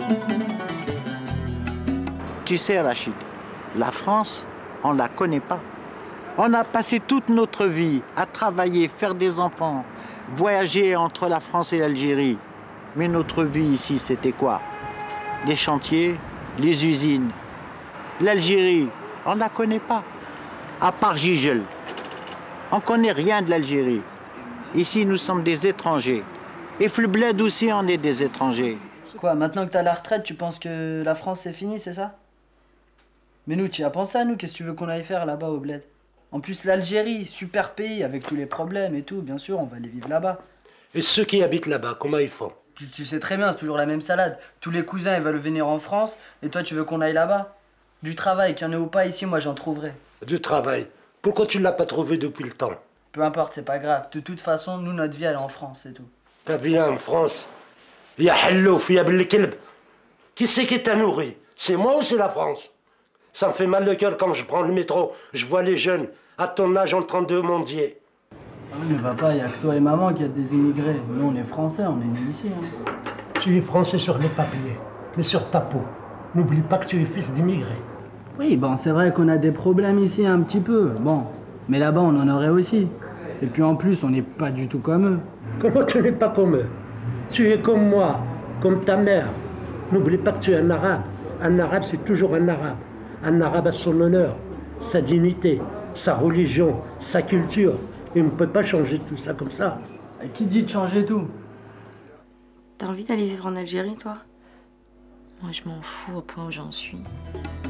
Tu sais, Rachid, la France, on ne la connaît pas. On a passé toute notre vie à travailler, faire des enfants, voyager entre la France et l'Algérie. Mais notre vie ici, c'était quoi? Les chantiers, les usines. L'Algérie, on ne la connaît pas. À part Gigel. On ne connaît rien de l'Algérie. Ici, nous sommes des étrangers. Et Flbled aussi, on est des étrangers. Quoi, maintenant que t'as la retraite, tu penses que la France c'est fini, c'est ça? Mais nous, tu y as pensé à nous, qu'est-ce que tu veux qu'on aille faire là-bas au bled? En plus, l'Algérie, super pays, avec tous les problèmes et tout, bien sûr, on va aller vivre là-bas. Et ceux qui habitent là-bas, comment ils font? Tu sais très bien, c'est toujours la même salade. Tous les cousins, ils veulent venir en France, et toi, tu veux qu'on aille là-bas? Du travail, qu'il y en ait ou pas ici, moi, j'en trouverai. Du travail? Pourquoi tu ne l'as pas trouvé depuis le temps? Peu importe, c'est pas grave. De toute façon, nous, notre vie, elle est en France, c'est tout. Ta vie en France? Ya hallouf, ya belkelb. Qui c'est qui t'a nourri? C'est moi ou c'est la France? Ça me fait mal le cœur quand je prends le métro. Je vois les jeunes, à ton âge, en train de mendier. Ah oui, mais papa, il n'y a que toi et maman qui êtes des immigrés. Nous, on est français, on est nés ici. Hein. Tu es français sur les papiers, mais sur ta peau. N'oublie pas que tu es fils d'immigrés. Oui, bon, c'est vrai qu'on a des problèmes ici un petit peu. Bon, mais là-bas, on en aurait aussi. Et puis en plus, on n'est pas du tout comme eux. Comment tu n'es pas comme eux? Tu es comme moi, comme ta mère. N'oublie pas que tu es un arabe. Un arabe, c'est toujours un arabe. Un arabe a son honneur, sa dignité, sa religion, sa culture. Il ne peut pas changer tout ça comme ça. Et qui dit de changer tout? T'as envie d'aller vivre en Algérie, toi? Moi, je m'en fous au point où j'en suis.